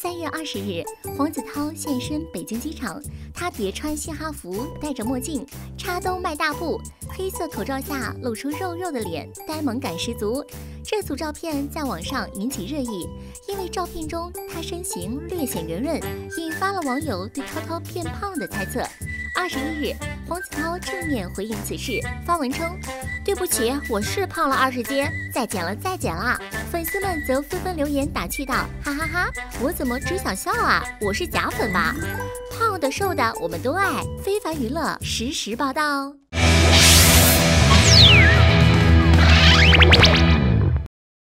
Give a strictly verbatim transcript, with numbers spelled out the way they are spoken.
三月二十日，黄子韬现身北京机场，他叠穿嘻哈服，戴着墨镜，插兜迈大步，黑色口罩下露出肉肉的脸，呆萌感十足。这组照片在网上引起热议，因为照片中他身形略显圆润，引发了网友对涛涛变胖的猜测。二十一日，黄子韬正面回应此事，发文称：“对不起，我是胖了二十斤，再减了，再减了。”粉丝们则纷纷留言打趣道：“哈哈哈，我怎么只想笑啊？我是假粉吧？胖的瘦的我们都爱。”非凡娱乐实时报道。